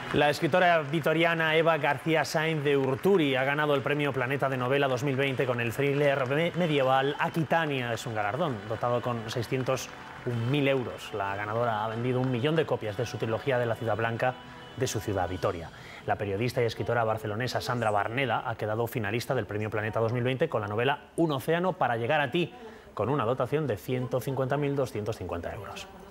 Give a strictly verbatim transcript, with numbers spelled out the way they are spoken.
La escritora vitoriana Eva García Sáenz de Urturi ha ganado el Premio Planeta de Novela dos mil veinte con el thriller medieval Aquitania. Es un galardón dotado con seiscientos un mil euros. La ganadora ha vendido un millón de copias de su trilogía de la Ciudad Blanca, de su ciudad Vitoria. La periodista y escritora barcelonesa Sandra Barneda ha quedado finalista del Premio Planeta dos mil veinte con la novela Un océano para llegar a ti, con una dotación de ciento cincuenta mil doscientos cincuenta euros.